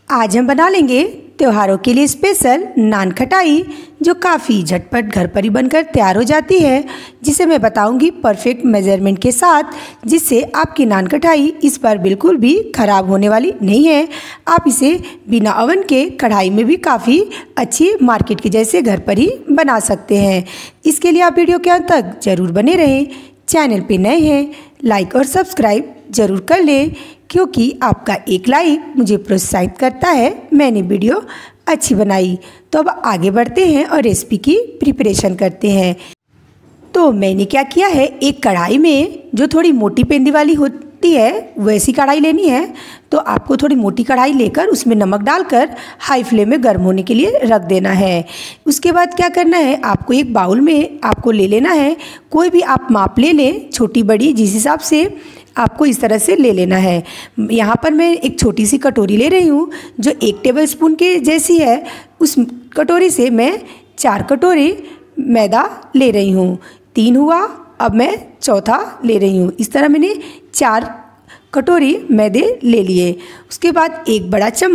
आज हम बना लेंगे त्योहारों के लिए स्पेशल नान खटाई, जो काफ़ी झटपट घर पर ही बनकर तैयार हो जाती है, जिसे मैं बताऊंगी परफेक्ट मेजरमेंट के साथ, जिससे आपकी नान खटाई इस बार बिल्कुल भी ख़राब होने वाली नहीं है। आप इसे बिना ओवन के कढ़ाई में भी काफ़ी अच्छी मार्केट के जैसे घर पर ही बना सकते हैं। इसके लिए आप वीडियो के अंत तक ज़रूर बने रहें। चैनल पे नए हैं लाइक और सब्सक्राइब ज़रूर कर लें, क्योंकि आपका एक लाइक मुझे प्रोत्साहित करता है मैंने वीडियो अच्छी बनाई। तो अब आगे बढ़ते हैं और रेसिपी की प्रिपरेशन करते हैं। तो मैंने क्या किया है, एक कढ़ाई में जो थोड़ी मोटी पेंदी वाली होती है वैसी कढ़ाई लेनी है। तो आपको थोड़ी मोटी कढ़ाई लेकर उसमें नमक डालकर हाई फ्लेम में गर्म होने के लिए रख देना है। उसके बाद क्या करना है, आपको एक बाउल में आपको ले लेना है, कोई भी आप माप ले लें, छोटी बड़ी जिस हिसाब से आपको इस तरह से ले लेना है। यहाँ पर मैं एक छोटी सी कटोरी ले रही हूँ जो 1 टेबलस्पून के जैसी है। उस कटोरी से मैं 4 कटोरी मैदा ले रही हूँ। 3 हुआ, अब मैं चौथा ले रही हूँ। इस तरह मैंने 4 कटोरी मैदे ले लिए। उसके बाद एक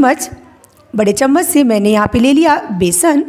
बड़े चम्मच से मैंने यहाँ पे ले लिया बेसन,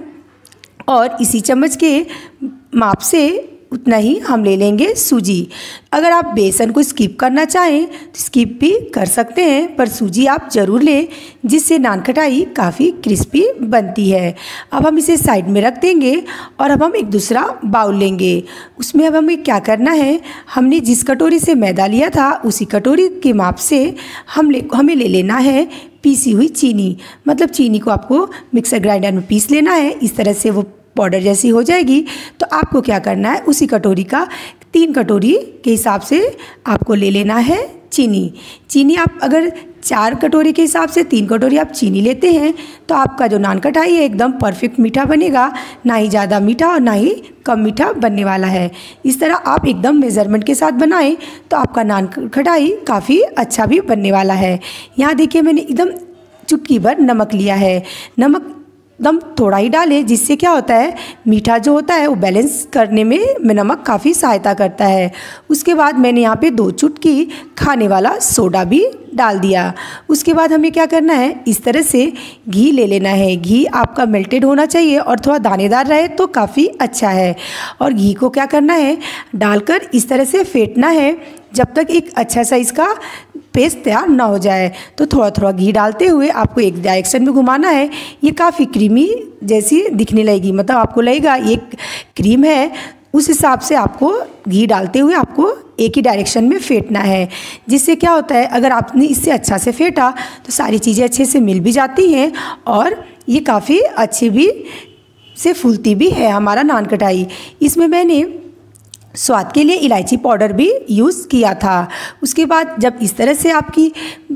और इसी चम्मच के माप से उतना ही हम ले लेंगे सूजी। अगर आप बेसन को स्किप करना चाहें तो स्किप भी कर सकते हैं, पर सूजी आप ज़रूर लें, जिससे नान खटाई काफ़ी क्रिस्पी बनती है। अब हम इसे साइड में रख देंगे और अब हम एक दूसरा बाउल लेंगे। उसमें अब हमें क्या करना है, हमने जिस कटोरी से मैदा लिया था उसी कटोरी के माप से हमें ले लेना है पीसी हुई चीनी। मतलब चीनी को आपको मिक्सर ग्राइंडर में पीस लेना है, इस तरह से वो पाउडर जैसी हो जाएगी। तो आपको क्या करना है, उसी कटोरी का 3 कटोरी के हिसाब से आपको ले लेना है चीनी आप अगर 4 कटोरी के हिसाब से 3 कटोरी आप चीनी लेते हैं तो आपका जो नान खटाई है एकदम परफेक्ट मीठा बनेगा, ना ही ज़्यादा मीठा और ना ही कम मीठा बनने वाला है। इस तरह आप एकदम मेज़रमेंट के साथ बनाएं तो आपका नान खटाई काफ़ी अच्छा भी बनने वाला है। यहाँ देखिए मैंने एकदम चुटकी भर नमक लिया है। नमक एकदम थोड़ा ही डालें, जिससे क्या होता है, मीठा जो होता है वो बैलेंस करने में नमक काफ़ी सहायता करता है। उसके बाद मैंने यहाँ पे 2 चुटकी खाने वाला सोडा भी डाल दिया। उसके बाद हमें क्या करना है, इस तरह से घी ले लेना है। घी आपका मेल्टेड होना चाहिए और थोड़ा दानेदार रहे तो काफ़ी अच्छा है। और घी को क्या करना है, डालकर इस तरह से फेंटना है जब तक एक अच्छा सा इसका पेस्ट तैयार ना हो जाए। तो थोड़ा थोड़ा घी डालते हुए आपको एक डायरेक्शन में घुमाना है। ये काफ़ी क्रीमी जैसी दिखने लगेगी, मतलब आपको लगेगा ये क्रीम है, उस हिसाब से आपको घी डालते हुए आपको एक ही डायरेक्शन में फेंटना है। जिससे क्या होता है, अगर आपने इससे अच्छा से फेंटा तो सारी चीज़ें अच्छे से मिल भी जाती हैं और ये काफ़ी अच्छी भी से फूलती भी है हमारा नान खटाई। इसमें मैंने स्वाद के लिए इलायची पाउडर भी यूज़ किया था। उसके बाद जब इस तरह से आपकी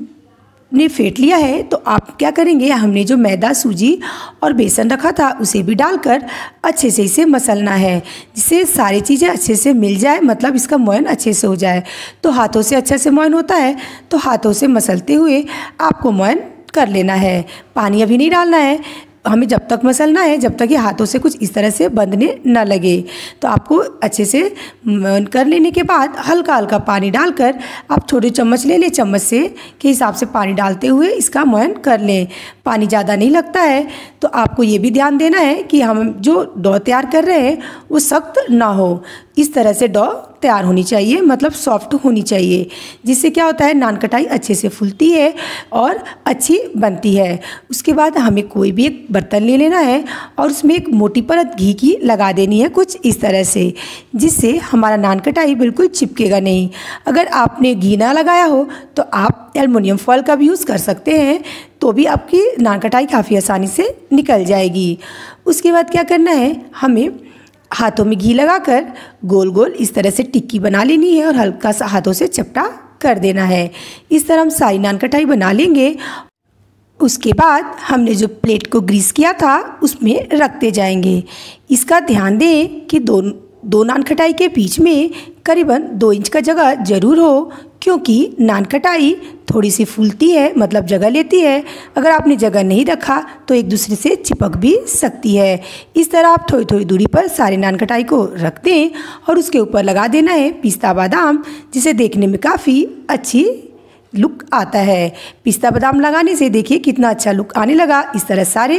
ने फेंट लिया है तो आप क्या करेंगे, हमने जो मैदा, सूजी और बेसन रखा था उसे भी डालकर अच्छे से इसे मसलना है, जिससे सारी चीज़ें अच्छे से मिल जाए, मतलब इसका मोयन अच्छे से हो जाए। तो हाथों से अच्छे से मोयन होता है तो हाथों से मसलते हुए आपको मोयन कर लेना है। पानी अभी नहीं डालना है, हमें जब तक मसलना है जब तक ये हाथों से कुछ इस तरह से बंधने न लगे। तो आपको अच्छे से कर लेने के बाद हल्का हल्का पानी डालकर आप छोटे चम्मच ले लें, चम्मच से के हिसाब से पानी डालते हुए इसका मोयन कर लें। पानी ज़्यादा नहीं लगता है। तो आपको ये भी ध्यान देना है कि हम जो डो तैयार कर रहे हैं वो सख्त ना हो। इस तरह से डो तैयार होनी चाहिए, मतलब सॉफ्ट होनी चाहिए, जिससे क्या होता है, नान खटाई अच्छे से फूलती है और अच्छी बनती है। उसके बाद हमें कोई भी एक बर्तन ले लेना है और उसमें एक मोटी परत घी की लगा देनी है, कुछ इस तरह से, जिससे हमारा नान खटाई बिल्कुल चिपकेगा नहीं। अगर आपने घी ना लगाया हो तो आप एल्युमिनियम फॉइल का भी यूज़ कर सकते हैं, तो भी आपकी नान खटाई काफ़ी आसानी से निकल जाएगी। उसके बाद क्या करना है, हमें हाथों में घी लगाकर गोल गोल इस तरह से टिक्की बना लेनी है और हल्का सा हाथों से चपटा कर देना है। इस तरह हम सारी नान खटाई बना लेंगे। उसके बाद हमने जो प्लेट को ग्रीस किया था उसमें रखते जाएंगे। इसका ध्यान दें कि दो नान खटाई के बीच में करीबन 2 इंच का जगह ज़रूर हो, क्योंकि नान खटाई थोड़ी सी फूलती है, मतलब जगह लेती है। अगर आपने जगह नहीं रखा तो एक दूसरे से चिपक भी सकती है। इस तरह आप थोड़ी थोड़ी दूरी पर सारे नान खटाई को रख दें और उसके ऊपर लगा देना है पिस्ता बादाम, जिसे देखने में काफ़ी अच्छी लुक आता है। पिस्ता बादाम लगाने से देखिए कितना अच्छा लुक आने लगा। इस तरह सारे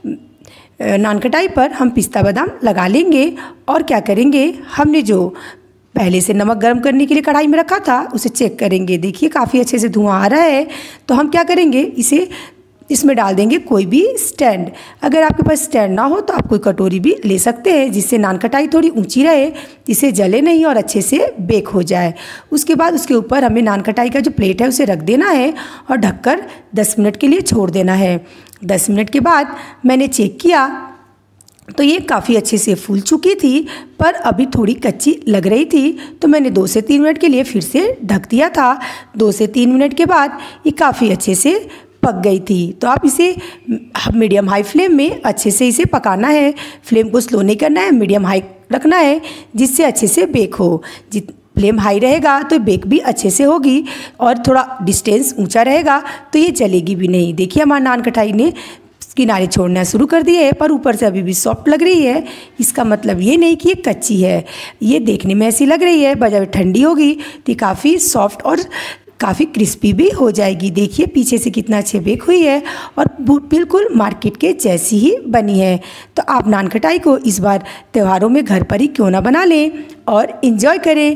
नान खटाई पर हम पिस्ता बादाम लगा लेंगे। और क्या करेंगे, हमने जो पहले से नमक गर्म करने के लिए कढ़ाई में रखा था उसे चेक करेंगे। देखिए काफ़ी अच्छे से धुआं आ रहा है। तो हम क्या करेंगे, इसमें डाल देंगे कोई भी स्टैंड। अगर आपके पास स्टैंड ना हो तो आप कोई कटोरी भी ले सकते हैं, जिससे नान खटाई थोड़ी ऊंची रहे, जिससे जले नहीं और अच्छे से बेक हो जाए। उसके बाद उसके ऊपर हमें नान खटाई का जो प्लेट है उसे रख देना है और ढककर 10 मिनट के लिए छोड़ देना है। 10 मिनट के बाद मैंने चेक किया तो ये काफ़ी अच्छे से फूल चुकी थी, पर अभी थोड़ी कच्ची लग रही थी। तो मैंने 2 से 3 मिनट के लिए फिर से ढक दिया था। 2 से 3 मिनट के बाद ये काफ़ी अच्छे से पक गई थी। तो आप इसे मीडियम हाई फ्लेम में अच्छे से इसे पकाना है। फ्लेम को स्लो नहीं करना है, मीडियम हाई रखना है, जिससे अच्छे से बेक हो। फ्लेम हाई रहेगा तो बेक भी अच्छे से होगी, और थोड़ा डिस्टेंस ऊंचा रहेगा तो ये जलेगी भी नहीं। देखिए हमारी नान खटाई ने किनारे छोड़ना शुरू कर दिए है, पर ऊपर से अभी भी सॉफ्ट लग रही है। इसका मतलब ये नहीं कि ये कच्ची है, ये देखने में ऐसी लग रही है, पर जब ठंडी होगी तो ये काफ़ी सॉफ्ट और काफ़ी क्रिस्पी भी हो जाएगी। देखिए पीछे से कितना अच्छे बेक हुई है और बिल्कुल मार्केट के जैसी ही बनी है। तो आप नान खटाई को इस बार त्योहारों में घर पर ही क्यों ना बना लें और इन्जॉय करें।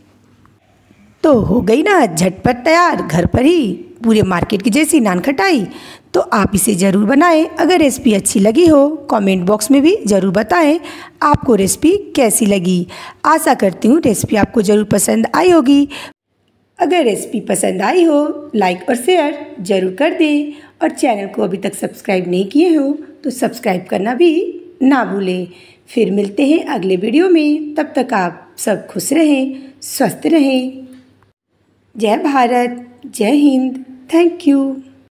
तो हो गई ना झटपट तैयार घर पर ही पूरे मार्केट की जैसी नान खटाई। तो आप इसे ज़रूर बनाएं। अगर रेसिपी अच्छी लगी हो कमेंट बॉक्स में भी ज़रूर बताएं आपको रेसिपी कैसी लगी। आशा करती हूँ रेसिपी आपको ज़रूर पसंद आई होगी। अगर रेसिपी पसंद आई हो लाइक और शेयर ज़रूर कर दें, और चैनल को अभी तक सब्सक्राइब नहीं किए हो तो सब्सक्राइब करना भी ना भूलें। फिर मिलते हैं अगले वीडियो में, तब तक आप सब खुश रहें, स्वस्थ रहें। जय भारत, जय हिंद, थैंक यू।